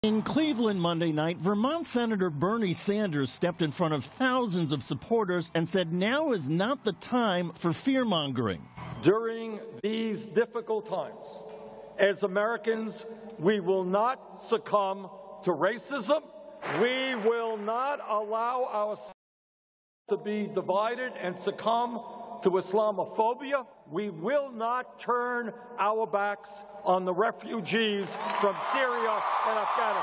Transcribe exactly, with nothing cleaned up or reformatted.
In Cleveland Monday night, Vermont Senator Bernie Sanders stepped in front of thousands of supporters and said now is not the time for fear-mongering. During these difficult times, as Americans, we will not succumb to racism. We will not allow ourselves to be divided and succumb to Islamophobia. We will not turn our backs on the refugees from Syria and Afghanistan.